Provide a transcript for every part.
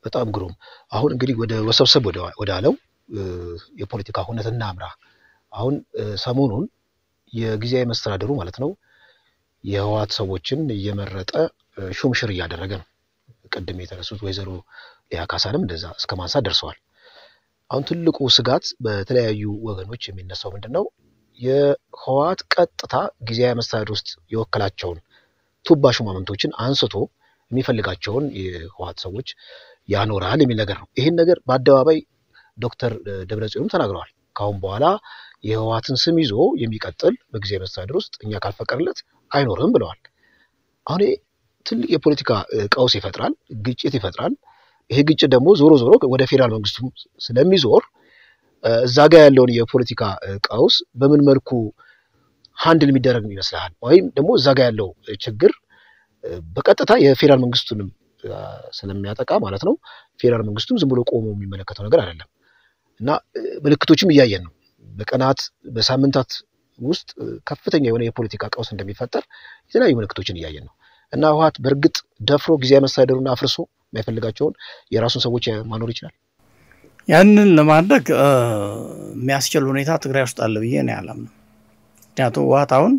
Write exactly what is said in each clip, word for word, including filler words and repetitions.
በጣም ግሩም አሁን እንግዲህ ወደ ወሰብሰብ ወደ ወዳለው የፖለቲካ ሁነትና አምራ አሁን ሰሞኑን የጊዜያዊ መስተዳድሩ ማለት ነው የህዋት ሰዎችን እየመረጠ ሹምሽር እያደረገ ነው ቀደም የተነሱት ወይዘሮ ሊያካሳንም እንደዛ እስከማንሳት ደርሰዋል አሁን ትልቁ ስጋት በተለያዩ ወገኖች የሚነሳው ምንድነው የህዋት ቀጥታ ጊዜያዊ መስተዳድር ውስጥ የወከላቸውን ቱባ ሹማምንቶችን አንስቶ የሚፈልጋቸውን የህዋት ሰዎች ያኖራል የሚል ነገር ነው ይሄን ነገር በአደባባይ ዶክተር ደብረጽዮን ተናግረዋል ካሁን በኋላ የህዋትን ስም ይዞ የሚቀጥል በጊዜያዊ መስተዳድር ውስጥ እኛ ካልፈቀርለት አይኖርም ብለዋል አሁን ትልቅ የፖለቲካ ቀውስ ይፈጥራል ግጭት ይፈጥራል ይሄ ግጭት ደግሞ ዞሮ ዞሮ ወደ ፌደራል መንግስቱ ስለሚዞር እዛ ጋር ያለውን የፖለቲካ ቀውስ በምን መልኩ ሃንድል የሚደረግ ይመስላል ወይም ደግሞ እዛ ጋር ያለው ችግር በቀጥታ የፌደራል መንግስቱንም ስለሚያጠቃ ማለት ነው ፌደራል መንግስቱም ዝም ብሎ ቆሞ የሚመለከተው ነገር አይደለም እና ምልክቶችም እያየን ነው በቀናት በሳምንታት ውስጥ ከፍተኛ የሆነ የፖለቲካ ቀውስ እንደሚፈጠር የተለያዩ ምልክቶችን እያየን ነው እና ህዋት በርግጥ ደፍሮ ጊዜያዊ መስተዳድሩን አፍርሶ የማይፈልጋቸውን የራሱን ሰዎች ማኖር ይችላል ያንን ለማድረግ የሚያስችል ሁኔታ ትግራይ ውስጥ አለ ብዬ ነው ያላምነው ምክንያቱም ህዋት አሁን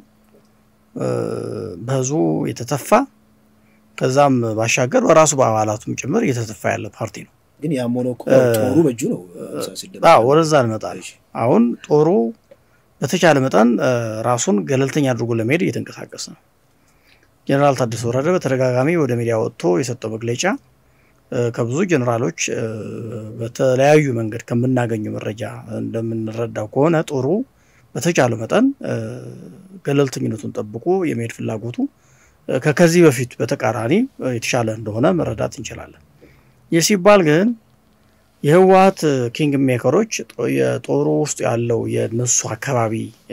በዙ የተተፋ ከዛም ባሻገር በራሱ በአባላቱም ጭምር የተተፋ ያለ ፓርቲ ነው ግን ያሞነው ጦሩ በእጁ ነው አዎ ወደዛ እንመጣለን አሁን ጦሩ በተቻለ መጠን ራሱን ገለልተኛ አድርጎ ለመሄድ እየተንቀሳቀሰ ነው ጀነራል ታደሰ ወረደ በተደጋጋሚ ወደ ሚዲያ ወጥቶ የሰጠው መግለጫ ከብዙ ጀነራሎች በተለያዩ መንገድ ከምናገኘው መረጃ እንደምንረዳው ከሆነ ጦሩ በተቻለ መጠን ገለልተኝነቱን ጠብቆ የመሄድ ፍላጎቱ ከከዚህ በፊት በተቃራኒ የተሻለ እንደሆነ መረዳት እንችላለን የሲባል ግን የህዋት ኪንግ ሜከሮች የጦሩ ውስጥ ያለው የነሱ አካባቢ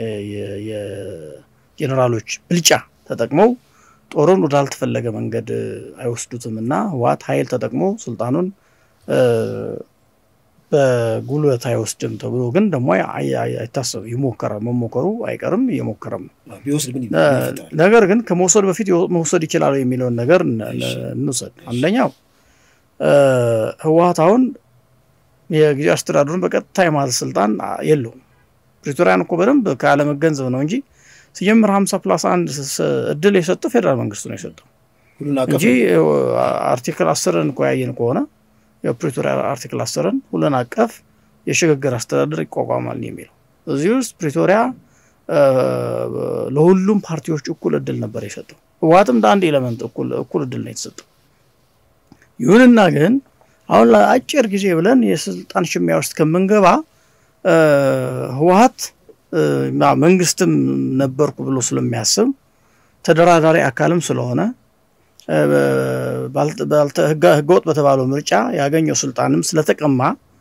የጀነራሎች ብልጫ ተጠቅመው ጦሩን ወዳልተፈለገ መንገድ አይወስዱትምና ህዋት ኃይል ተጠቅሞ ስልጣኑን በጉልበት አይወስድም ተብሎ ግን ደግሞ አይታሰብ ይሞከራል መሞከሩ አይቀርም እየሞከረም ቢወስድ ምን ነገር ግን ከመውሰድ በፊት መውሰድ ይችላል የሚለው ነገር እንውሰድ አንደኛው ህዋት አሁን የጊዜያዊ አስተዳደሩን በቀጥታ የማዘዝ ስልጣን የለውም ፕሪቶሪያን እኮ በደንብ ካለ መገንዘብ ነው እንጂ ሲጀምር ሃምሳ ፕላስ አንድ እድል የሰጠው ፌደራል መንግስቱ ነው የሰጠው ሁሉን አቀፍ እንጂ አርቲክል አስርን እኮ ያየን ከሆነ የፕሪቶሪያ አርቲክል አስርን ሁሉን አቀፍ የሽግግር አስተዳደር ይቋቋማል የሚለው እዚህ ውስጥ ፕሪቶሪያ ለሁሉም ፓርቲዎች እኩል እድል ነበር የሰጠው ህዋትም አንድ ኤሌመንት እኩል እኩል እድል ነው የተሰጠው ይሁንና ግን አሁን ለአጭር ጊዜ ብለን የስልጣን ሽሚያ ውስጥ ከመንገባ ህዋት መንግስትም ነበርኩ ብሎ ስለሚያስብ ተደራዳሪ አካልም ስለሆነ ባልተ ህገወጥ በተባለው ምርጫ ያገኘው ስልጣንም ስለተቀማ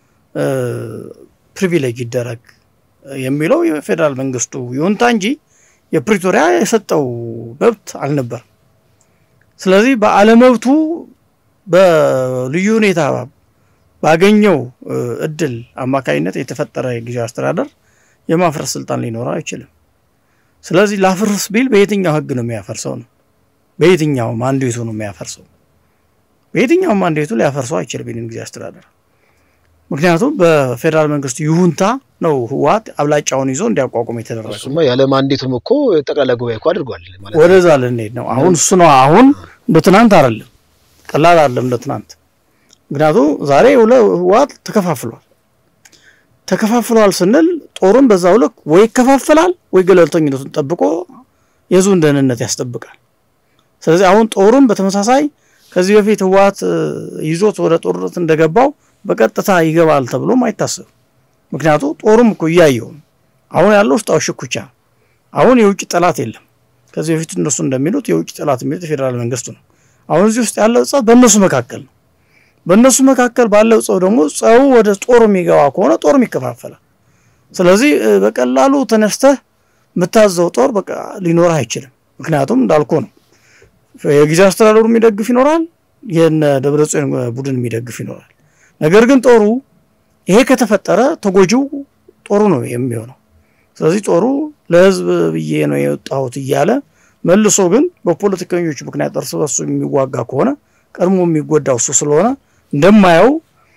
ፕሪቪሌጅ ይደረግ የሚለው የፌደራል መንግስቱ ይሁንታ እንጂ የፕሪቶሪያ የሰጠው መብት አልነበር ስለዚህ በአለመብቱ በልዩ ሁኔታ ባገኘው እድል አማካይነት የተፈጠረ ጊዜያዊ አስተዳደር የማፍረስ ስልጣን ሊኖር አይችልም ስለዚህ ላፍርስ ቢል በየትኛው ህግ ነው የሚያፈርሰው ነው በየትኛው ማንዴቱ ነው የሚያፈርሰው በየትኛው ማንዴቱ ሊያፈርሰው አይችልም ይህን ጊዜያዊ አስተዳደር ምክንያቱም በፌደራል መንግስቱ ይሁንታ ነው ህዋት አብላጫውን ይዞ እንዲያቋቁም የተደረገው እሱማ ያለ ማንዴቱም እኮ ጠቅላላ ጉባኤ እኮ አድርጓል ማለት ወደዛ ለኔ ነው አሁን እሱ ነው አሁን በትናንት አይደለም ቀላል አይደለም ለትናንት ምክንያቱም ዛሬ ህዋት ተከፋፍሏል ተከፋፍሏል ስንል ጦሩን በዛው ልክ ወይ ይከፋፈላል ወይ ገለልተኝነቱን ጠብቆ የዙን ደህንነት ያስጠብቃል ስለዚህ አሁን ጦሩን በተመሳሳይ ከዚህ በፊት ህዋት ይዞት ወደ ጦርነት እንደገባው በቀጥታ ይገባል ተብሎ ማይታሰብ ምክንያቱም ጦሩም እኮ ያያየው አሁን ያለው ውስጣው ሽኩቻ አሁን የውጭ ጠላት የለም ከዚህ በፊት እነሱ እንደሚሉት የውጭ ጠላት የሚሉት ፌደራል መንግስቱ ነው አሁን እዚህ ውስጥ ያለው ጸብ በእነሱ መካከል ነው በእነሱ መካከል ባለው ጸብ ደግሞ ጸው ወደ ጦር የሚገባ ከሆነ ጦር ይከፋፈላል ስለዚህ በቀላሉ ተነስተህ መታዘው ጦር በቃ ሊኖር አይችልም ምክንያቱም እንዳልኩ ነው የጊዜያዊ አስተዳደሩ የሚደግፍ ይኖራል የነ ደብረጽዮን ቡድን የሚደግፍ ይኖራል ነገር ግን ጦሩ ይሄ ከተፈጠረ ተጎጂው ጦሩ ነው የሚሆነው ስለዚህ ጦሩ ለህዝብ ብዬ ነው የወጣሁት ይያለ መልሶ ግን በፖለቲከኞች ምክንያት እርስ በርሱ የሚዋጋ ከሆነ ቀድሞ የሚጎዳው እሱ ስለሆነ እንደማየው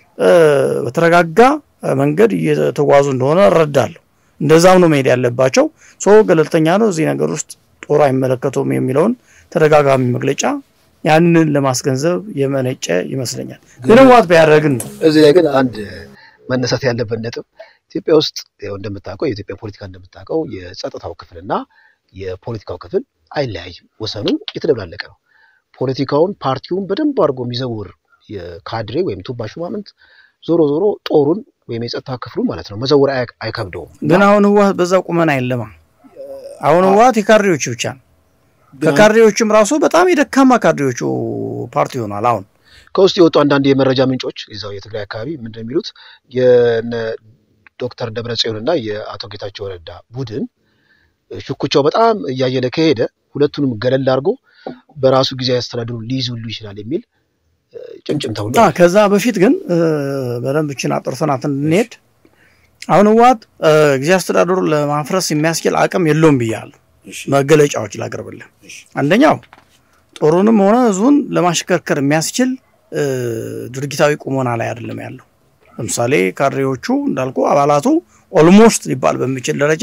በተረጋጋ መንገድ እየተጓዙ እንደሆነ እረዳለሁ እንደዛው ነው መሄድ ያለባቸው ሶ ገለልተኛ ነው እዚህ ነገር ውስጥ ጦር አይመለከተውም የሚለውን ተረጋጋሚ መግለጫ ያንን ለማስገንዘብ የመነጨ ይመስለኛል ግን ዋት ቢያደርግን እዚህ ላይ ግን አንድ መነሳት ያለበት ነጥብ ኢትዮጵያ ውስጥ ያው እንደምታውቀው የኢትዮጵያ ፖለቲካ እንደምታውቀው የጸጥታው ክፍልና የፖለቲካው ክፍል አይለያይም ወሰኑ የተደብላለቀ ነው ፖለቲካውን ፓርቲውን በደንብ አድርጎ የሚዘውር የካድሬ ወይም ቱባ ሹማምንት ዞሮ ዞሮ ጦሩን ወይም የጸጥታ ክፍሉ ማለት ነው መዘውር አይከብደውም ግን አሁን ህዋት በዛው ቁመና አይለማ አሁን ህዋት የካድሬዎች ብቻ ከካድሬዎችም ራሱ በጣም የደካማ ካድሬዎቹ ፓርቲ ሆኗል አሁን ከውስጥ የወጡ አንዳንድ የመረጃ ምንጮች ይዛው የትግራይ አካባቢ ምን እንደሚሉት የነ ዶክተር ደብረጽዮንና የአቶ ጌታቸው ረዳ ቡድን ሽኩቻው በጣም ያየለ ከሄደ ሁለቱንም ገለል አድርጎ በራሱ ጊዜ ያስተዳድሩ ሊይዙሉ ይችላል የሚል ጭምጭምታው ነው ከዛ በፊት ግን በደንብችን አጥርተናት እንሄድ አሁን ህዋት ጊዜ ያስተዳድሩ ለማፍረስ የሚያስችል አቅም የለውም ብያለሁ መገለጫዎች ላቀርብልህ አንደኛው ጦሩንም ሆነ ህዝቡን ለማሽከርከር የሚያስችል ድርጊታዊ ቁመና ላይ አይደለም ያለው ለምሳሌ ካድሬዎቹ እንዳልኩ አባላቱ ኦልሞስት ሊባል በሚችል ደረጃ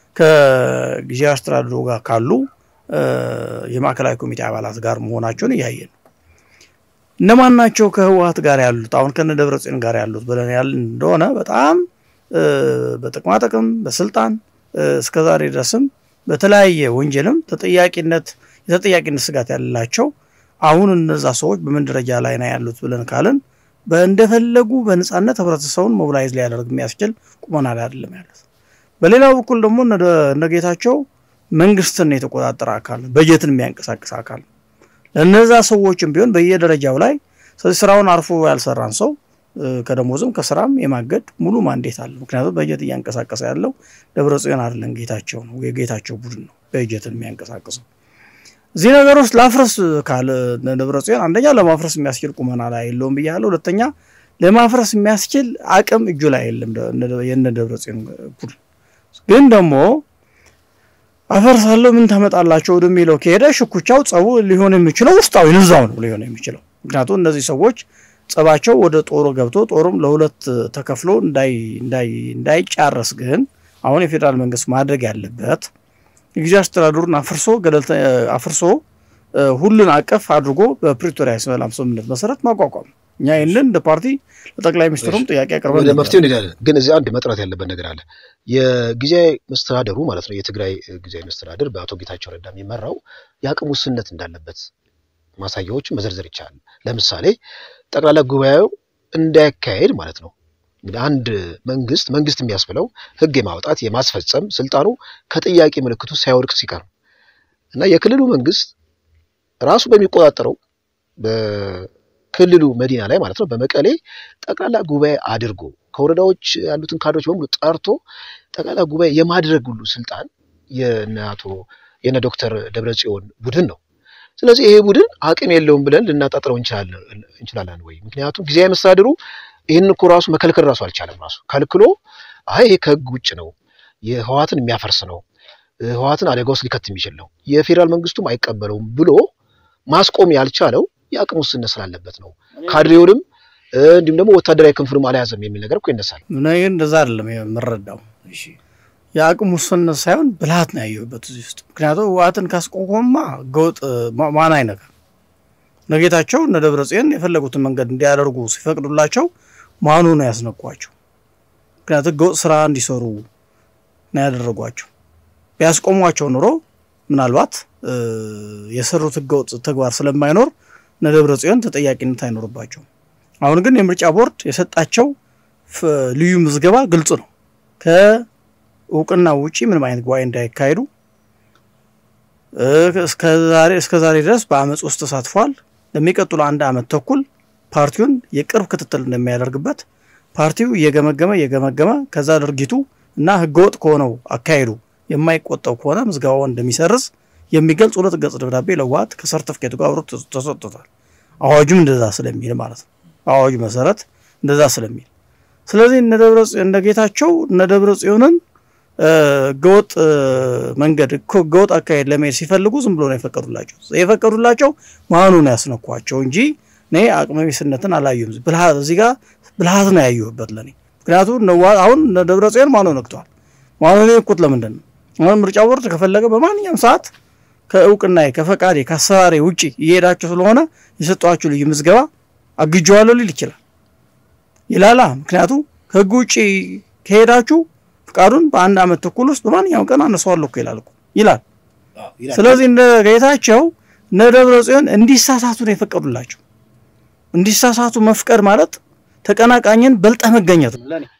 ከጊዜ አስተዳድሩ ጋር ካሉ የማዕከላዊ ኮሚቴ አባላት ጋር መሆናቸውን ያያየን እነማን ናቸው ከህዋት ጋር ያሉት አሁን ከነ ደብረጽዮን ጋር ያሉት ብለን ያልን እንደሆነ በጣም በጥቅማ ጥቅም በስልጣን እስከዛሬ ድረስም በተለያየ ወንጀልም ተጠያቂነት የተጠያቂነት ስጋት ያላቸው አሁን እነዛ ሰዎች በምን ደረጃ ላይ ነው ያሉት ብለን ካለን በእንደፈለጉ በነጻነት ህብረተሰቡን ሞቢላይዝ ሊያደርግ የሚያስችል ቁመና ላይ አይደለም ያሉት በሌላው በኩል ደግሞ ነገታቸው መንግስትን የተቆጣጠረ አካል በጀትን የሚያንቀሳቅስ አካል ለነዛ ሰዎችም ቢሆን በየደረጃው ላይ ስራውን አርፎ ያልሰራን ሰው ከደሞዝም ከስራም የማገድ ሙሉ ማንዴት አለ ምክንያቱም በጀት ያንቀሳቀሰ ያለው ደብረጽዮን አይደለም ጌታቸው ነው የጌታቸው ቡድን ነው በጀትን የሚያንቀሳቅሰው እዚህ ነገር ውስጥ ላፍረስ ካለ ደብረጽዮን አንደኛ ለማፍረስ የሚያስችል ቁመና ላይ የለውም ብያለሁ ሁለተኛ ለማፍረስ የሚያስችል አቅም እጁ ላይ የለም የነ ደብረጽዮን ቡድን ግን ደግሞ አፈርሳለሁ ምን ታመጣላችሁ ወደሚለው ከሄደ ሽኩቻው ጸቡ ሊሆን የሚችለው ውስጣዊ ንዛው ነው ሊሆን የሚችለው ምክንያቱም እነዚህ ሰዎች ጸባቸው ወደ ጦሩ ገብቶ ጦሩም ለሁለት ተከፍሎ እንዳይ እንዳይ እንዳይጫረስ ግን አሁን የፌደራል መንግስት ማድረግ ያለበት ጊዜ አስተዳደሩን አፍርሶ ገለልተ አፍርሶ ሁሉን አቀፍ አድርጎ በፕሪቶሪያ ሰላም ስምምነት መሰረት ማቋቋም እኛ ይሄንን እንደ ፓርቲ ለጠቅላይ ሚኒስትሩም ጥያቄ አቀርበን ለመፍትሄው እንሄዳለን ግን እዚህ አንድ መጥራት ያለበት ነገር አለ የጊዜ መስተዳደሩ ማለት ነው የትግራይ ጊዜ መስተዳደር በአቶ ጌታቸው ረዳ የሚመራው ያቅሙ ውስንነት እንዳለበት ማሳያዎች መዘርዘር ይቻላል ለምሳሌ ጠቅላላ ጉባኤው እንዳይካሄድ ማለት ነው እንግዲህ አንድ መንግስት መንግስት የሚያስብለው ህግ የማውጣት የማስፈጸም ስልጣኑ ከጥያቄ ምልክቱ ሳይወድቅ ሲቀር እና የክልሉ መንግስት ራሱ በሚቆጣጠረው በክልሉ መዲና ላይ ማለት ነው በመቀሌ ጠቅላላ ጉባኤ አድርጎ ከወረዳዎች ያሉትን ካድሬዎች በሙሉ ጠርቶ ጠቅላላ ጉባኤ የማድረግ ሁሉ ስልጣን የናቶ የነ ዶክተር ደብረጽዮን ቡድን ነው ስለዚህ ይሄ ቡድን አቅም የለውም ብለን ልናጣጥረው እንችላለን እንችላለን ወይ ምክንያቱም ጊዜያዊ መስተዳድሩ ይሄን እኮ ራሱ መከልከል ራሱ አልቻለም ራሱ ካልክሎ አይ ይሄ ከህግ ውጭ ነው የህዋትን የሚያፈርስ ነው ህዋትን አደጋ ውስጥ ሊከት የሚችል ነው የፌደራል መንግስቱም አይቀበለውም ብሎ ማስቆም ያልቻለው ያቅሙ ውስንነት ስላለበት ነው ካድሬውንም እንዲሁም ደግሞ ወታደራዊ ክንፍንም አልያዘም የሚል ነገር እኮ ይነሳል ምን ይሄ እንደዛ አይደለም የምረዳው እሺ ያቅሙ ውስንነት ሳይሆን ብልሃት ነው ያየሁበት እዚህ ውስጥ ምክንያቱም ህዋትን ካስቆምማ ገውጥ ማን አይነካ ነገታቸው እነ ደብረጽዮን የፈለጉትን መንገድ እንዲያደርጉ ሲፈቅዱላቸው ማኑ ነው ያስነቋቸው ምክንያቱም ገውጥ ስራ እንዲሰሩ ነው ያደረጓቸው ቢያስቆሟቸው ኑሮ ምናልባት የሰሩት ገውጥ ተግባር ስለማይኖር እነ ደብረጽዮን ተጠያቂነት አይኖርባቸው አሁን ግን የምርጫ ቦርድ የሰጣቸው ልዩ ምዝገባ ግልጽ ነው ከኡቅና ውጪ ምንም አይነት ጉባኤ እንዳይካሄዱ እስከዛሬ እስከዛሬ ድረስ በአመጽ ውስጥ ተሳትፏል ለሚቀጥሉ አንድ አመት ተኩል ፓርቲውን የቅርብ ክትትል እንደሚያደርግበት ፓርቲው የገመገመ የገመገመ ከዛ ድርጊቱ እና ህገወጥ ከሆነው አካሄዱ የማይቆጠው ከሆነ ምዝገባው እንደሚሰርዝ የሚገልጽ ሁለት ገጽ ደብዳቤ ለዋት ከሰርቲፊኬቱ ጋር አብሮ ተሰጥቷል አዋጁም እንደዛ ስለሚል ማለት ነው አዋጁ መሰረት እንደዛ ስለሚል ስለዚህ እነ ደብረጽዮን እንደጌታቸው እነ ደብረጽዮንን ገውጥ መንገድ ገውጥ አካሄድ ለመሄድ ሲፈልጉ ዝም ብሎ ነው የፈቀዱላቸው የፈቀዱላቸው ማኑ ነው ያስነኳቸው እንጂ ነይ አቅመቢስነትን አላየሁም ብልሃት እዚህ ጋር ብልሃት ነው ያየሁበት ለኔ ምክንያቱም አሁን ደብረጽዮን ማን ነው ነክቷል ማን ነው የቁት ለምንድን ነው አሁን ምርጫ ቦርድ ከፈለገ በማንኛውም ሰዓት ከእውቅናዬ ከፈቃዴ ከአሰራሬ ውጪ ይሄዳችሁ ስለሆነ ይሰጣችሁ ልጅ ምዝገባ አግጇዋለሁ ሊል ይችላል ይላላ ምክንያቱም ከህግ ውጪ ከሄዳችሁ ፍቃዱን በአንድ አመት ተኩል ውስጥ በማንኛውም ቀን አነሳዋለሁ ይላል ይላል ስለዚህ እንደ ጌታቸው ነደብረጽዮን እንዲሳሳቱ ነው የፈቀዱላቸው እንዲሳሳቱ መፍቀድ ማለት ተቀናቃኝን በልጠ መገኘት ነው ለኔ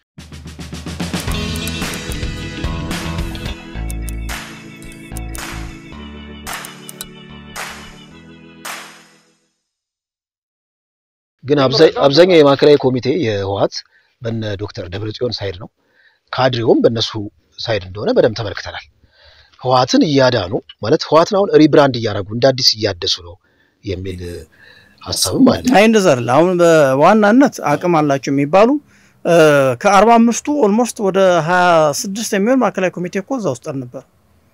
ግን አብዛኛው የማከላዊ ኮሚቴ የህዋት በነ ዶክተር ደብረጽዮን ሳይድ ነው ካድሬውም በነሱ ሳይድ እንደሆነ በደም ተመልክተናል ህዋትን እያዳኑ ማለት ህዋትን አሁን ሪብራንድ እያደረጉ እንደ አዲስ እያደሱ ነው የሚል ሐሳብም አለ አይ እንደዛር አሁን በዋናነት አቅም አላቸው የሚባሉ ከ45ቱ ኦልሞስት ወደ ሃያ ስድስት የሚሆን ማከላዊ ኮሚቴ እኮ እዛው ውስጥ ነበር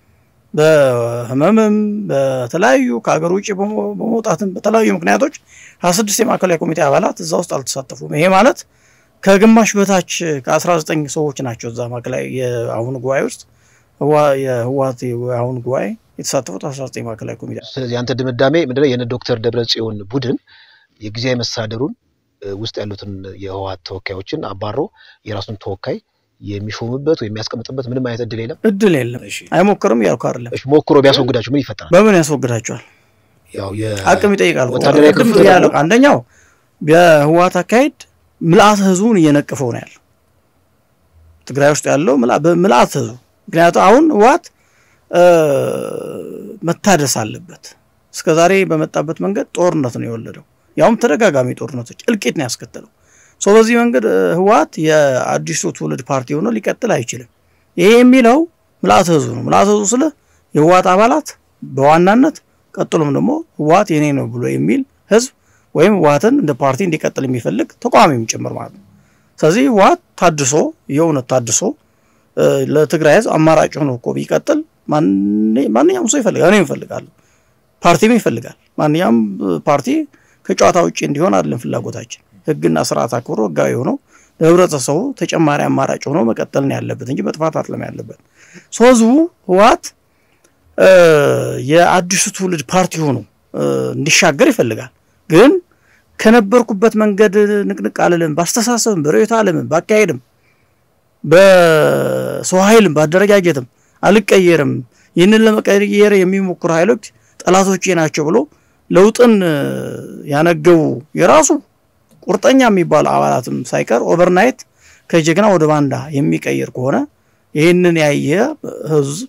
በህመምም በተለያዩ ከሀገር ውጪ በመውጣትም በተለያዩ ምክንያቶች ሃያ ስድስት የማከላዊ ኮሚቴ አባላት እዛው ውስጥ አልተሳተፉም ይሄ ማለት ከግማሽ በታች ከ19 ሰዎች ናቸው እዛ ማከላዊ የአሁን ጉባኤ ውስጥ የህዋት የአሁን ጉባኤ የተሳተፉት አስራ ዘጠኝ ማከላዊ ኮሚቴ ስለዚህ አንተ ድምዳሜ ምንድነው የነ ዶክተር ደብረጽዮን ቡድን የጊዜያዊ መስተዳድሩን ውስጥ ያሉትን የህዋት ተወካዮችን አባሮ የራሱን ተወካይ የሚሾምበት ወይ የሚያስቀምጥበት ምንም አይነት እድል የለም እድል የለም አይሞክርም ያልኩ አይደለም እሺ ሞክሮ ቢያስወግዳቸው ምን ይፈጠራል በምን ያስወግዳቸዋል ያው የአቅም ይጠይቃል ወታደራዊ ክፍል ያለው አንደኛው በህዋት አካሄድ ምልአት ህዝቡን እየነቀፈው ነው ያለው ትግራይ ውስጥ ያለው ምልአት ህዝቡ ምክንያቱም አሁን ህዋት መታደስ አለበት እስከዛሬ በመጣበት መንገድ ጦርነት ነው የወለደው ያውም ተደጋጋሚ ጦርነቶች እልቂት ነው ያስከተለው ሶ በዚህ መንገድ ህዋት የአዲሱ ትውልድ ፓርቲ ሆኖ ሊቀጥል አይችልም ይሄ የሚለው ምልአት ህዝቡ ነው ምልአት ህዝቡ ስለ የህዋት አባላት በዋናነት ቀጥሎም ደግሞ ህዋት የኔ ነው ብሎ የሚል ህዝብ ወይም ህዋትን እንደ ፓርቲ እንዲቀጥል የሚፈልግ ተቋሚም ጭምር ማለት ነው ስለዚህ ህዋት ታድሶ የሆነ ታድሶ ለትግራይ ህዝብ አማራጭ ሆኖ እኮ ቢቀጥል ማን ማንኛውም ሰው ይፈልጋል እኔም እፈልጋለሁ ፓርቲም ይፈልጋል ማንኛውም ፓርቲ ከጨዋታ ውጪ እንዲሆን አይደለም ፍላጎታችን ህግና ስርዓት አክብሮ ህጋዊ ሆኖ ለህብረተሰቡ ተጨማሪ አማራጭ ሆኖ መቀጠል ነው ያለበት እንጂ በጥፋት አይደለም ያለበት ሶዙ ህዋት የአዲሱ ትውልድ ፓርቲ ሆኖ እንዲሻገር ይፈልጋል ግን ከነበርኩበት መንገድ ንቅንቅ አለለም ባስተሳሰብም በርዕዮተ ዓለምም ባካሄድም በሰው ኃይልም ባደረጃጀትም አልቀየርም ይህንን ለመቀየር የሚሞክሩ ኃይሎች ጠላቶቼ ናቸው ብሎ ለውጥን ያነገቡ የራሱ ቁርጠኛ የሚባል አባላትም ሳይቀር ኦቨርናይት ከጀግና ወደ ባንዳ የሚቀየር ከሆነ ይሄንን ያየ ህዝብ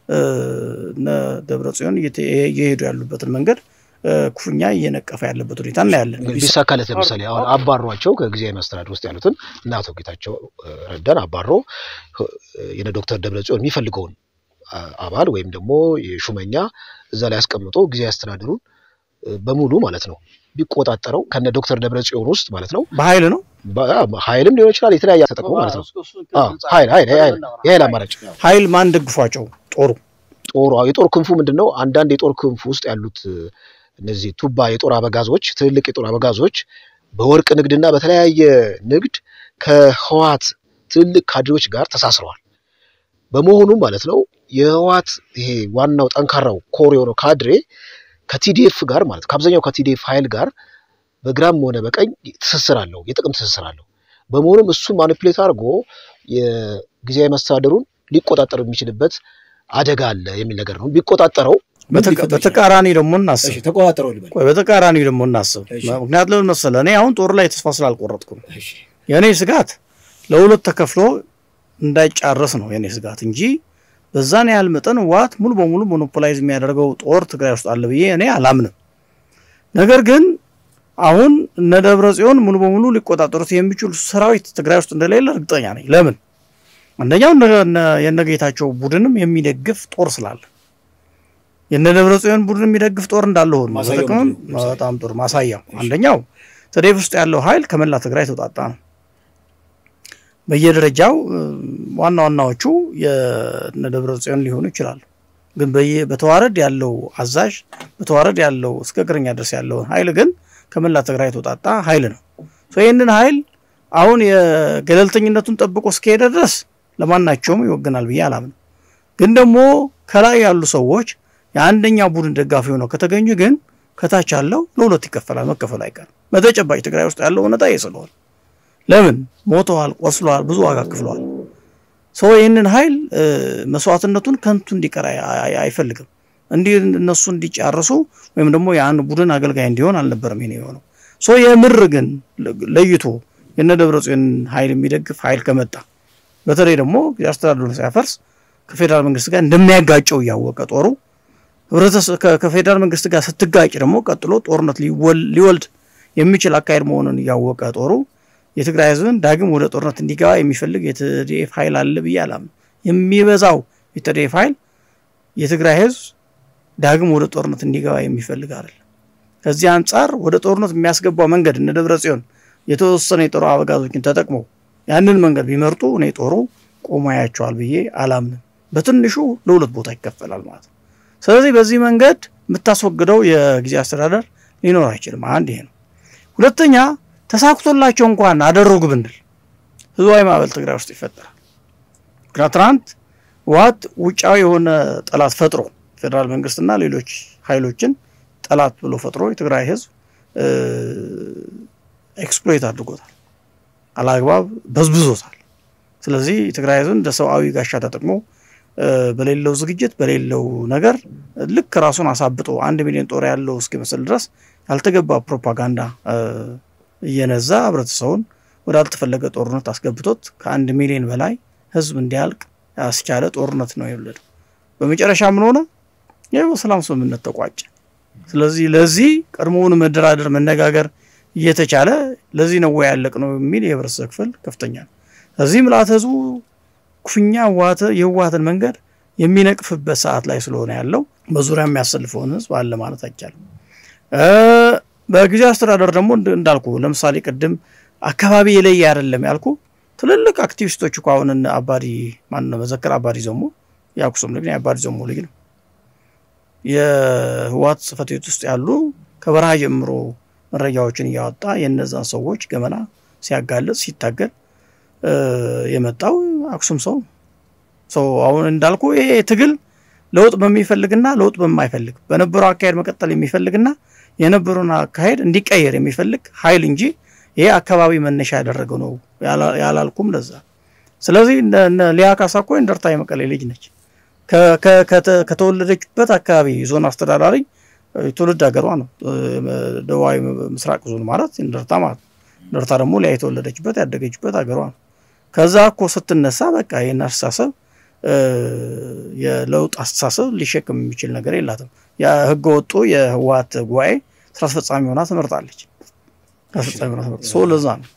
ደብረጽዮን እየሄዱ ያሉበትን መንገድ ኩፍኛ እየነቀፈ ያለበት ሁኔታ ነው ያለን ቢሳካለት ለምሳሌ አሁን አባሯቸው ከጊዜያዊ መስተዳድር ውስጥ ያሉትን እና አቶ ጌታቸው ረዳን አባሮ የነ ዶክተር ደብረጽዮን የሚፈልገውን አባል ወይም ደግሞ የሹመኛ እዛ ላይ አስቀምጦ ጊዜያዊ አስተዳደሩን በሙሉ ማለት ነው ቢቆጣጠረው ከነ ዶክተር ደብረጽዮን ውስጥ ማለት ነው በኃይል ነው ኃይልም ሊሆን ይችላል የተለያየ ተጠቅሞ ማለት ነው አዎ ኃይል ኃይል ኃይል የኃይል አማራጭ ኃይል ማን ደግፏቸው ጦሩ ጦሩ የጦር ክንፉ ምንድነው አንዳንድ የጦር ክንፉ ውስጥ ያሉት እነዚህ ቱባ የጦር አበጋዞች ትልልቅ የጦር አበጋዞች በወርቅ ንግድና በተለያየ ንግድ ከህዋት ትልልቅ ካድሬዎች ጋር ተሳስረዋል በመሆኑ ማለት ነው የህዋት ይሄ ዋናው ጠንካራው ኮር የሆነው ካድሬ ከቲዲኤፍ ጋር ማለት ከአብዛኛው ከቲዲኤፍ ኃይል ጋር በግራም ሆነ በቀኝ ተሰስራለው የጥቅም ተሰስራለው በመሆኑም እሱ ማኒፑሌት አድርጎ የጊዜያዊ መስተዳድሩን ሊቆጣጠር የሚችልበት አደጋ አለ የሚል ነገር ነው ቢቆጣጠረው በተቃራኒ ደግሞ እናስብ እሺ ተቆጣጠረው ልበል ቆይ በተቃራኒ ደግሞ እናስብ ምክንያቱም ለምን መሰለህ እኔ አሁን ጦር ላይ ተስፋ ስላልቆረጥኩ እሺ የኔ ስጋት ለሁለት ተከፍሎ እንዳይጫረስ ነው የኔ ስጋት እንጂ በዛን ያህል መጠን ህዋት ሙሉ በሙሉ ሞኖፖላይዝ የሚያደርገው ጦር ትግራይ ውስጥ አለ ብዬ እኔ አላምንም ነገር ግን አሁን እነ ደብረጽዮን ሙሉ በሙሉ ሊቆጣጠሩት የሚችሉ ሰራዊት ትግራይ ውስጥ እንደሌለ እርግጠኛ ነኝ ለምን አንደኛው የነጌታቸው ቡድንም የሚደግፍ ጦር ስላለ የነ ደብረጽዮን ቡድን የሚደግፍ ጦር እንዳለው ነው ተጠቅመን በጣም ጦር ማሳያው አንደኛው ትግራይ ውስጥ ያለው ኃይል ከመላ ትግራይ ተጣጣ ነው በየደረጃው ዋና ዋናዎቹ የነ ደብረጽዮን ሊሆኑ ይችላል ግን በተዋረድ ያለው አዛዥ በተዋረድ ያለው እስከ ግርኛ ድረስ ያለው ኃይል ግን ከመላ ትግራይ ተወጣጣ ኃይል ነው ሶ ይሄንን ኃይል አሁን የገለልተኝነቱን ጠብቆ እስከሄደ ድረስ ለማናቸውም ይወገናል ብዬ አላምንም ግን ደግሞ ከላይ ያሉ ሰዎች የአንደኛ ቡድን ደጋፊ ሆነው ከተገኙ ግን ከታች ያለው ለሁለት ይከፈላል መከፈል አይቀርም በተጨባጭ ትግራይ ውስጥ ያለው እውነታ ይሰለዋል ለምን ሞተዋል ቆስለዋል ብዙ ዋጋ ከፍለዋል ሶ ይሄንን ኃይል መስዋዕትነቱን ከንቱ እንዲቀር አይፈልግም እንዲ እነሱ እንዲጫርሱ ወይም ደግሞ ያን ቡድን አገልጋይ እንዲሆን አልነበረም ይሄ ነው ሶ የምር ግን ለይቶ የነ ደብረጽዮን ኃይል የሚደግፍ ኃይል ከመጣ በተለይ ደግሞ ያስተዳድሩን ሲያፈርስ ከፌደራል መንግስት ጋር እንደሚያጋጨው ያወቀ ጦሩ ህብረተሰብ ከፌደራል መንግስት ጋር ስትጋጭ ደግሞ ቀጥሎ ጦርነት ሊወልድ የሚችል አካሄድ መሆኑን ያወቀ ጦሩ የትግራይ ህዝብን ዳግም ወደ ጦርነት እንዲገባ የሚፈልግ የቲዲኤፍ ኃይል አለ ብያላም የሚበዛው የቲዲኤፍ ኃይል የትግራይ ህዝብ ዳግም ወደ ጦርነት እንዲገባ የሚፈልግ አይደል ከዚህ አንፃር ወደ ጦርነት የሚያስገባው መንገድ እነ ደብረጽዮን የተወሰነ የጦር አበጋዞችን ተጠቅመው ያንን መንገድ ቢመርጡ እኔ ጦሩ ቆሞ ያያቸዋል ብዬ አላምንም በትንሹ ለሁለት ቦታ ይከፈላል ማለት ነው ስለዚህ በዚህ መንገድ የምታስወግደው የጊዜ አስተዳደር ሊኖር አይችልም አንድ ይሄ ነው ሁለተኛ ተሳክቶላቸው እንኳን አደረጉ ብንል ህዝባዊ ማዕበል ትግራይ ውስጥ ይፈጠራል ግራትራንት ዋት ውጫው የሆነ ጠላት ፈጥሮ ፌደራል መንግስትና ሌሎች ኃይሎችን ጠላት ብሎ ፈጥሮ የትግራይ ህዝብ ኤክስፕሎይት አድርጎታል አላግባብ በዝብዞታል ስለዚህ የትግራይ ህዝብ እንደ ሰውአዊ ጋሻ ተጠቅሞ በሌለው ዝግጅት በሌለው ነገር ልክ ራሱን አሳብጦ አንድ ሚሊዮን ጦር ያለው እስኪመስል ድረስ ያልተገባ ፕሮፓጋንዳ እየነዛ ህብረተሰቡን ወደ አልተፈለገ ጦርነት አስገብቶት ከአንድ ሚሊዮን በላይ ህዝብ እንዲያልቅ ያስቻለ ጦርነት ነው የወለደው በመጨረሻ ምን ሆነ የው ሰላም ስምምነት ተቋጨ ስለዚህ ለዚህ ቀድሞውን መደራደር መነጋገር እየተቻለ ለዚህ ነው ያለቅ ነው የሚል የህብረተሰብ ክፍል ከፍተኛ እዚህ ምላት ህዝቡ ኩፍኛ ዋተ የዋተን መንገድ የሚነቅፍበት ሰዓት ላይ ስለሆነ ያለው በዙሪያ የሚያሰልፈውን ህዝብ አለ ማለት አይቻልም እ በጊዜ አስተዳደር ደግሞ እንዳልኩ ለምሳሌ ቀደም አካባቢ የለየ አይደለም ያልኩ ትልልቅ አክቲቪስቶች እኮ አሁን አባዲ ማን ነው መዘከር አባዲ ዘሞ ያኩስም ልጅ አባዲ ዘሞ ልጅ ነው የህዋት ጽፈት ውስጥ ያሉ ከበረሃ ጀምሮ መረጃዎችን ያወጣ የነዛን ሰዎች ገመና ሲያጋልጥ ሲታገል የመጣው አክሱም ሰው ሰው አሁን እንዳልኩ ይሄ ትግል ለውጥ በሚፈልግና ለውጥ በማይፈልግ በነበረው አካሄድ መቀጠል የሚፈልግና የነበረውን አካሄድ እንዲቀየር የሚፈልግ ኃይል እንጂ ይሄ አካባቢ መነሻ ያደረገው ነው ያላልኩም ለዛ ስለዚህ ሊያካሳኮ እንደርታ የመቀሌ ልጅ ነች ከተወለደችበት አካባቢ ዞን አስተዳዳሪ ትውልድ ሀገሯ ነው ደዋይ ምስራቅ ዞን ማለት እንደርታ ማለት እንደርታ ደግሞ ላይ የተወለደችበት ያደገችበት ሀገሯ ነው ከዛ እኮ ስትነሳ በቃ የና አስተሳሰብ የለውጥ አስተሳሰብ ሊሸከም የሚችል ነገር የላትም ያ ህገ ወጡ የህዋት ጉባኤ ስራ አስፈጻሚ ሆና ተመርጣለች አስፈጻሚ ሆና ተመርጣለች ሶ ለዛ ነው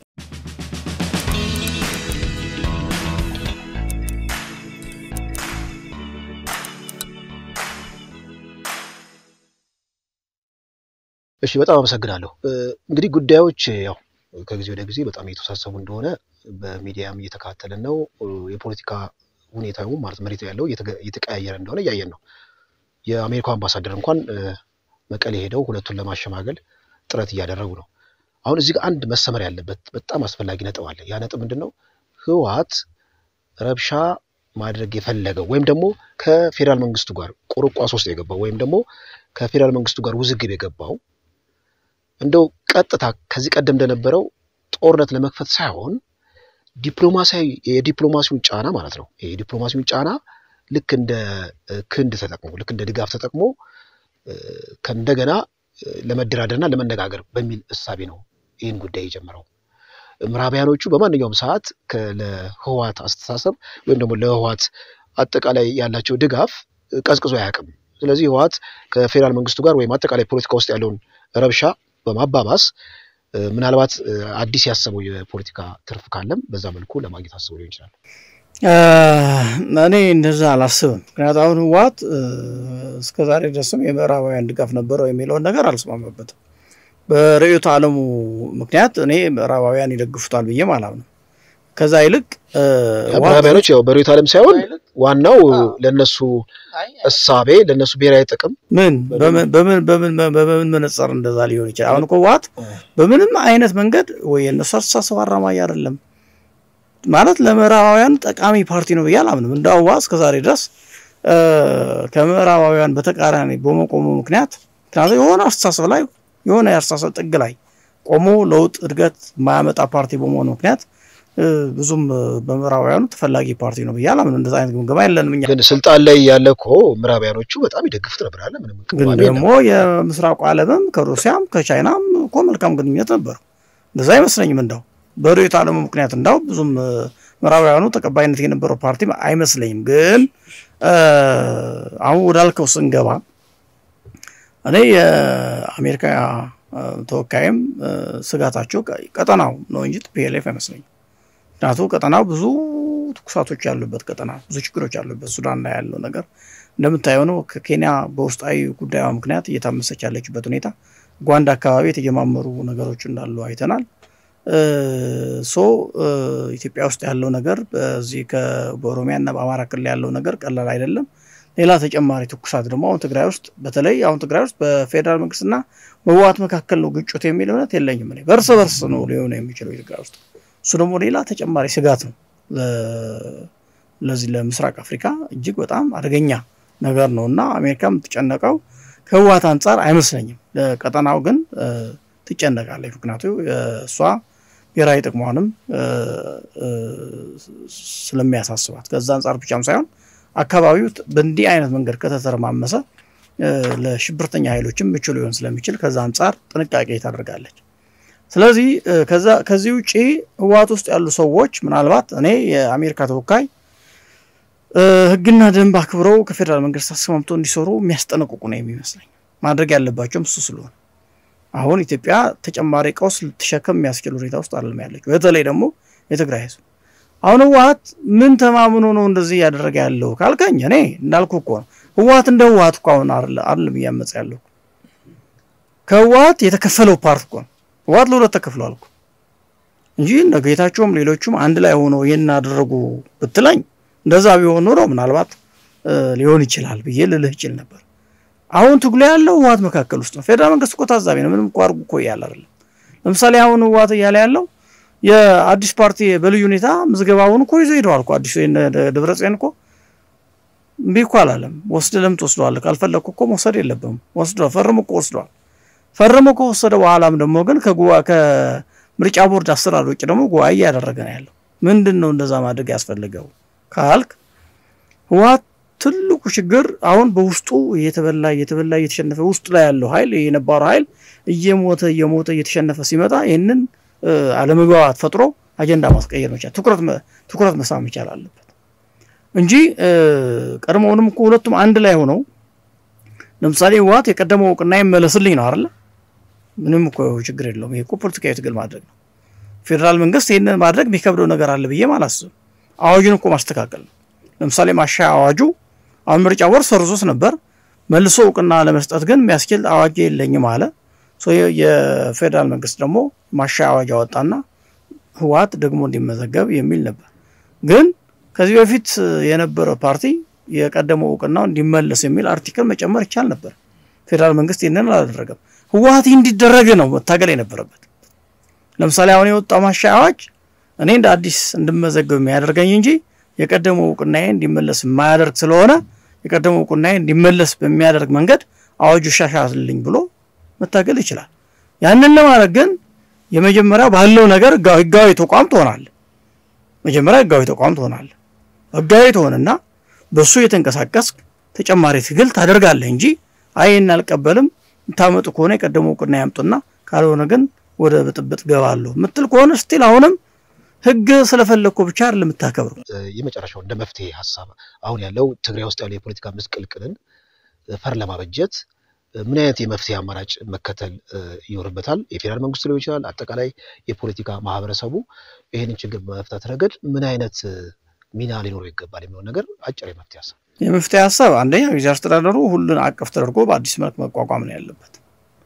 እሺ በጣም አመሰግናለሁ እንግዲህ ጉዳዮች ያው ከጊዜ ወደ ጊዜ በጣም እየተሳሰቡ እንደሆነ በሚዲያም እየተካተለ ነው የፖለቲካ ሁኔታው ማለት መሬት ያለው እየተቀያየረ እንደሆነ ያየን ነው የአሜሪካው አምባሳደር እንኳን መቀሌ ሄደው ሁለቱን ለማሸማገል ጥረት እያደረጉ ነው አሁን እዚህ ጋር አንድ መሰመር ያለበት በጣም አስፈላጊ ነጥብ አለ ያ ነጥብ ምንድነው ህዋት ረብሻ ማድረግ የፈለገው ወይም ደግሞ ከፌደራል መንግስቱ ጋር ቆርቋስ ውስጥ የገባው ወይም ደግሞ ከፌደራል መንግስቱ ጋር ውዝግብ የገባው እንደው ቀጥታ ከዚህ ቀደም እንደነበረው ጦርነት ለመክፈት ሳይሆን ዲፕሎማሲያዊ የዲፕሎማሲውን ጫና ማለት ነው ይሄ ዲፕሎማሲውን ጫና ልክ እንደ ክንድ ተጠቅሞ ልክ እንደ ድጋፍ ተጠቅሞ ከእንደገና ለመደራደርና ለመነጋገር በሚል እሳቤ ነው ይሄን ጉዳይ የጀመረው ምራቢያኖቹ በማንኛውም ሰዓት ለህዋት አስተሳሰብ ወይም ደግሞ ለህዋት አጠቃላይ ያላቸው ድጋፍ ቀዝቅዞ ያያቅም ስለዚህ ህዋት ከፌደራል መንግስቱ ጋር ወይም አጠቃላይ ፖለቲካ ውስጥ ያለውን ረብሻ በማባባስ ምናልባት አዲስ ያሰበው የፖለቲካ ትርፍ ካለም በዛ መልኩ ለማግኘት አስበው ሊሆን ይችላል እኔ እንደዛ አላስብም ምክንያቱም ህዋት እስከዛሬ ድረስም የምዕራባውያን ድጋፍ ነበረው የሚለውን ነገር አልስማማበትም በርዕዮተ ዓለሙ ምክንያት እኔ ምዕራባውያን ይደግፉታል ብዬ ማለት ነው ከዛ ይልቅ ምዕራባውያኖች ያው በርዕዮተ ዓለም ሳይሆን ዋናው ለነሱ እሳቤ ለነሱ ብሔራዊ ጥቅም ምን በምን በምን በምን በምን መነጽር እንደዛ ሊሆን ይችላል አሁን እኮ ዋት በምንም አይነት መንገድ ወይ እነሱ አስተሳሰብ አራማጅ አይደለም ማለት ለምዕራባውያን ጠቃሚ ፓርቲ ነው ያላምንም እንዳው ዋስ ከዛሬ ድረስ ከምዕራባውያን በተቃራኒ በመቆሙ ምክንያት ታዲያ የሆነ አስተሳሰብ ላይ የሆነ ያስተሳሰብ ጥግ ላይ ቆሞ ለውጥ እድገት ማያመጣ ፓርቲ በመሆኑ ምክንያት ብዙም በምዕራባውያኑ ተፈላጊ ፓርቲ ነው ያላምንም እንደዛ አይነት ግምገማ የለንም እኛ ግን ስልጣን ላይ ያለኮ ምዕራባውያኖቹ በጣም ይደግፉት ነበር አለ ምንም ግን ደግሞ የምስራቁ ዓለምም ከሩሲያም ከቻይናም እኮ መልካም ግንኙነት ነበር እንደዛ አይመስለኝም እንደው በሩሲያ ዓለም ምክንያት እንዳው ብዙም ምዕራባውያኑ ተቀባይነት የነበረው ፓርቲ አይመስለኝም ግን አሁን ወዳልከው ስንገባ እኔ የአሜሪካ ተወካይም ስጋታቸው ቀጠናው ነው እንጂ ፒኤልኤፍ አይመስለኝም ታቱ ቀጠናው ብዙ ትኩሳቶች ያሉበት ቀጠና ብዙ ችግሮች ያሉበት ሱዳን ላይ ያለው ነገር እንደምታየው ነው ከኬንያ በውስጣዊ ጉዳዩ ምክንያት እየታመሰች ያለችበት ሁኔታ ጓንዳ አካባቢ የተጀማመሩ ነገሮች እንዳሉ አይተናል ሶ ኢትዮጵያ ውስጥ ያለው ነገር በዚህ ከኦሮሚያና በአማራ ክልል ያለው ነገር ቀላል አይደለም ሌላ ተጨማሪ ትኩሳት ደግሞ አሁን ትግራይ ውስጥ በተለይ አሁን ትግራይ ውስጥ በፌደራል መንግስትና በህወሓት መካከል ነው ግጭት የሚል እውነት የለኝም እኔ በርስ በርስ ነው ሊሆን የሚችለው ትግራይ ውስጥ እሱ ደግሞ ሌላ ተጨማሪ ስጋት ነው ለዚህ ለምስራቅ አፍሪካ እጅግ በጣም አደገኛ ነገር ነውና አሜሪካም ተጨነቀው ከህወሓት አንፃር አይመስለኝም ለቀጠናው ግን ትጨነቃለች ምክንያቱም እሷ ብሔራዊ ጥቅሟንም ስለሚያሳስባት ከዛ አንፃር ብቻም ሳይሆን አካባቢው በእንዲህ አይነት መንገድ ከተተረማመሰ ለሽብርተኛ ኃይሎችም ምቹ ሊሆን ስለሚችል ከዛ አንፃር ጥንቃቄ ታደርጋለች ስለዚህ ከዛ ከዚህ ውጪ ህወሓት ውስጥ ያሉ ሰዎች ምናልባት እኔ የአሜሪካ ተወካይ ህግና ደንብ አክብረው ከፌደራል መንግስት አስማምቶ እንዲሰሩ የሚያስጠነቅቁ ነው የሚመስለኝ ማድረግ ያለባቸው እሱ ስለሆነ አሁን ኢትዮጵያ ተጨማሪ ቀውስ ልትሸከም የሚያስችል ሁኔታ ውስጥ አይደለም ያለችው በተለይ ደግሞ የትግራይ ህዝብ አሁን ህወሓት ምን ተማምኖ ነው እንደዚህ ያደረገ ያለው ካልከኝ እኔ እንዳልኩ እኮ ህወሓት እንደ ህወሓት እኮ አሁን አይደለም ያመጽ ያለው ከህወሓት የተከፈለው ፓርት እኮ ህወሓት ለሁለት ተከፍሏል እኮ እንጂ ነገይታቸውም ሌሎችም አንድ ላይ ሆኖ የናደረጉ ብትለኝ እንደዛ ቢሆን ኖሮ ምናልባት ሊሆን ይችላል ብዬ ልልህ ይችላል ነበር አሁን ትግሉ ያለው ህወሓት መካከል ውስጥ ነው ፌደራል መንግስት እኮ ታዛቢ ነው ምንም ቋርጉ እኮ ያለ አይደለም ለምሳሌ አሁን ህወሓት ያለ ያለው የአዲስ ፓርቲ በልዩ ሁኔታ ምዝገባውን እኮ ይዞ ሄደዋል እኮ አዲስ ደብረጽዮን እኮ ቢኳላለም ወስደ ለምን ተወስዷል ካልፈለኩ እኮ መውሰድ የለብም ወስዶ ፈርሞ እኮ ወስዷል ፈርሞ እኮ ወሰደ በኋላም ደግሞ ግን ከጉዋ ከምርጫ ቦርድ አሰራር ውጭ ደግሞ ጉዋይ ያደረገ ነው ያለው ምንድነው እንደዛ ማድረግ ያስፈልገው ካልክ ህወሓት ትልቁ ችግር አሁን በውስጡ የተበላ የተበላ የተሸነፈ ውስጥ ላይ ያለው ኃይል የነበረው ኃይል እየሞተ እየሞተ እየተሸነፈ ሲመጣ ይሄንን አለመግባባት ፈጥሮ አጀንዳ ማስቀየር መቻል ትኩረት ትኩረት መሳም ይቻላል አለበት እንጂ ቀድሞውንም እኮ ሁለቱም አንድ ላይ ሆነው ለምሳሌ ህወሓት የቀደመው እውቅና ይመለስልኝ ነው አይደል ምንም እኮ ችግር የለውም ይሄ እኮ ፖለቲካዊ ትግል ማድረግ ነው ፌደራል መንግስት ይሄንን ማድረግ የሚከብደው ነገር አለ ብዬ ማላስብ አዋጁን እኮ ማስተካከል ለምሳሌ ማሻሻያ አዋጁ አሁን ምርጫ ወር ሰርዞስ ነበር መልሶ እውቅና ለመስጠት ግን የሚያስችል አዋጅ የለኝም አለ ሶ የፌደራል መንግስት ደግሞ ማሻሻያ አዋጅ አወጣና ህወሓት ደግሞ እንዲመዘገብ የሚል ነበር ግን ከዚህ በፊት የነበረው ፓርቲ የቀደመው እውቅናው እንዲመለስ የሚል አርቲክል መጨመር ይቻል ነበር ፌደራል መንግስት ይሄንን አላደረገም ህወሓት እንዲደረግ ነው መታገል የነበረበት ለምሳሌ አሁን የወጣው ማሻሻያ አዋጅ እኔ እንደ አዲስ እንድመዘገብ የሚያደርገኝ እንጂ የቀደመው እውቅናዬ እንዲመለስ የማያደርግ ስለሆነ የቀደመው እውቅናዬ እንዲመለስ በሚያደርግ መንገድ አዋጁ ሻሻልልኝ ብሎ መታገል ይችላል ያንን ለማድረግ ግን የመጀመሪያው ባለው ነገር ህጋዊ ተቋም ትሆናል መጀመሪያ ህጋዊ ተቋም ትሆናል ህጋዊ ትሆንና በሱ የተንቀሳቀስክ ተጨማሪ ትግል ታደርጋለህ እንጂ አይን አልቀበልም ታመጡ ከሆነ የቀደመው እውቅና ያምጡና ካልሆነ ግን ወደ ብጥብጥ ገባለሁ ምትል ከሆነ ስቲል አሁንም ህግ ስለፈለኩ ብቻ አይደለም ተታከብሩ የመጨረሻው እንደ መፍትሄ ሐሳብ አሁን ያለው ትግራይ ውስጥ ያለው የፖለቲካ መስቀልቅልን ፈር ለማበጀት ምን አይነት የመፍትሄ አማራጭ መከተል ይኖርበታል የፌደራል መንግስት ሊሆን ይችላል አጠቃላይ የፖለቲካ ማህበረሰቡ ይሄንን ችግር በመፍታት ረገድ ምን አይነት ሚና ሊኖር ይገባል የሚለው ነገር አጭር የመፍትሄ ሐሳብ የመፍትሄ ሐሳብ አንደኛ ጊዜያዊ አስተዳደሩ ሁሉን አቀፍ ተደርጎ በአዲስ መልክ መቋቋም ነው ያለበት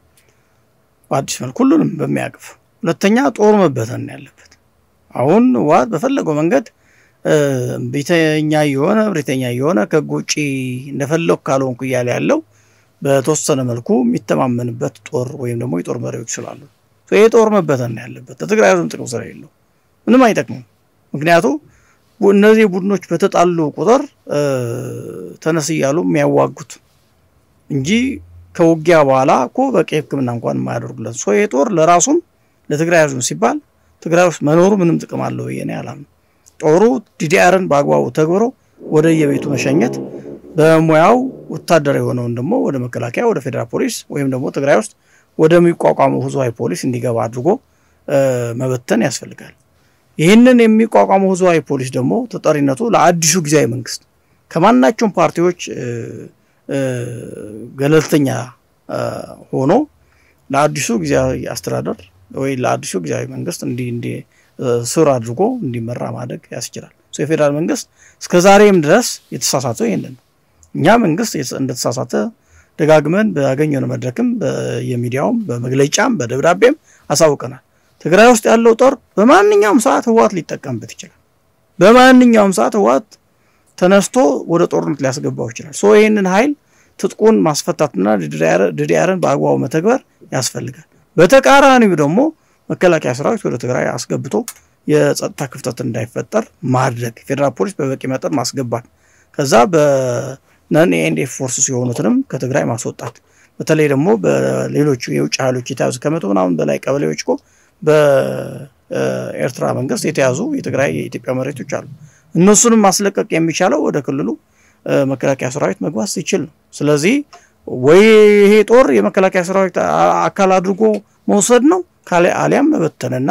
በአዲስ መልክ ሁሉንም በሚያቅፍ ሁለተኛ ጦር መበተን ነው ያለበት አሁን ህወሓት በፈለገው መንገድ ቤተኛ የሆነ ብሪተኛ የሆነ ከጎጪ እንደፈለኩ ካልሆንኩ ይያለ ያለው በተወሰነ መልኩ የሚተማመንበት ጦር ወይም ደግሞ የጦር መሪዎች ስላሉ ሶ የጦር መበተን ያለበት ትግራይ ውስጥ ጥቅም ስራ የለው ምንም አይጠቅምም ምክንያቱም እነዚህ ቡድኖች በተጣሉ ቁጥር ተነስ ይያሉ የሚያዋጉት እንጂ ከውጊያ በኋላ እኮ በቂ ህክምና እንኳን ማያደርጉለት ሶ የጦር ለራሱም ለትግራይ ህዝብ ሲባል ትግራይ ውስጥ መኖሩ ምንም ጥቅም አለው የኔ ያላም ጦሩ ዲዲአርን ባግባቡ ተግብሮ ወደ የቤቱ መሸኘት በሙያው ወታደር የሆነው ደግሞ ወደ መከላከያ ወደ ፌደራል ፖሊስ ወይም ደግሞ ትግራይ ውስጥ ወደሚቋቋመው ህዝባዊ ፖሊስ እንዲገባ አድርጎ መበተን ያስፈልጋል ይሄንን የሚቋቋመው ህዝባዊ ፖሊስ ደግሞ ተጠሪነቱ ለአዲሱ ጊዜያዊ መንግስት ከማናቸውም ፓርቲዎች ገለልተኛ ሆኖ ለአዲሱ ጊዜያዊ አስተዳደር ወይ ለአዲሱ ጊዜያዊ መንግስት እንዲ እንዲ ስራ አድርጎ እንዲመራ ማድረግ ያስችላል ሶ የፌደራል መንግስት እስከዛሬም ድረስ የተሳሳተው ይሄንን እኛ መንግስት እንደተሳሳተ ደጋግመን ባገኘነው መድረክም በየሚዲያውም በመግለጫም በደብዳቤም አሳውቀናል ትግራይ ውስጥ ያለው ጦር በማንኛውም ሰዓት ህዋት ሊጠቀምበት ይችላል በማንኛውም ሰዓት ህዋት ተነስቶ ወደ ጦርነት ሊያስገባው ይችላል ሶ ይሄንን ኃይል ትጥቁን ማስፈታትና ዲዲአርን በአግባቡ መተግበር ያስፈልጋል በተቃራኒው ደግሞ መከላከያ ሰራዊት ወደ ትግራይ አስገብቶ የጸጥታ ክፍተት እንዳይፈጠር ማድረግ ፌደራል ፖሊስ በበቂ መጠን ማስገባት ከዛ በነን ኤንዲኤፍ ፎርስ ሲሆኑትንም ከትግራይ ማስወጣት በተለይ ደግሞ በሌሎች የውጭ ኃይሎች የተያዙ ከመቶ ምናምን በላይ ቀበሌዎች እኮ በኤርትራ መንግስት የተያዙ የትግራይ የኢትዮጵያ መሬቶች አሉ እነሱንም ማስለቀቅ የሚቻለው ወደ ክልሉ መከላከያ ሰራዊት መግባት ሲችል ነው ስለዚህ ወይ ይሄ ጦር የመከላከያ ሰራዊት አካል አድርጎ መውሰድ ነው ካለ አሊያም መበተንና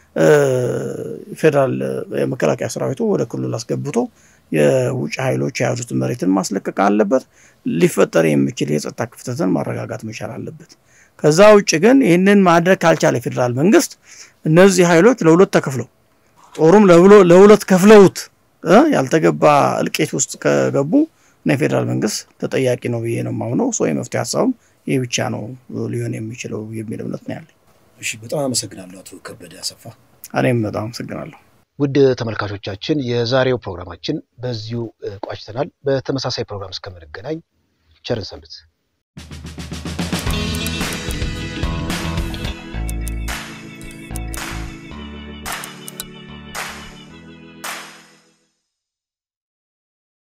ፌደራል የመከላከያ ሰራዊቱ ወደ ክልሉ አስገብቶ የውጭ ኃይሎች ያዙት መሬትን ማስለቀቅ አለበት ሊፈጠር የሚችል የጸጥታ ክፍተትን ማረጋጋት መቻል አለበት ከዛ ውጭ ግን ይሄንን ማድረግ ካልቻለ ፌደራል መንግስት እነዚህ ኃይሎች ለሁለት ተከፍለው ጦሩም ለብሎ ለሁለት ከፍለውት ያልተገባ እልቂት ውስጥ ከገቡ የፌደራል መንግስት ተጠያቂ ነው ብዬ ነው ማምነው ሶ የመፍትሄ ሐሳብ ይሄ ብቻ ነው ሊሆን የሚችለው የሚል እምነት ነው ያለኝ እሺ በጣም አመሰግናለሁ አቶ ከበደ አሰፋ እኔም በጣም አመሰግናለሁ ውድ ተመልካቾቻችን የዛሬው ፕሮግራማችን በዚሁ ቋጭተናል በተመሳሳይ ፕሮግራም እስከምንገናኝ ቸር ሰንብቱ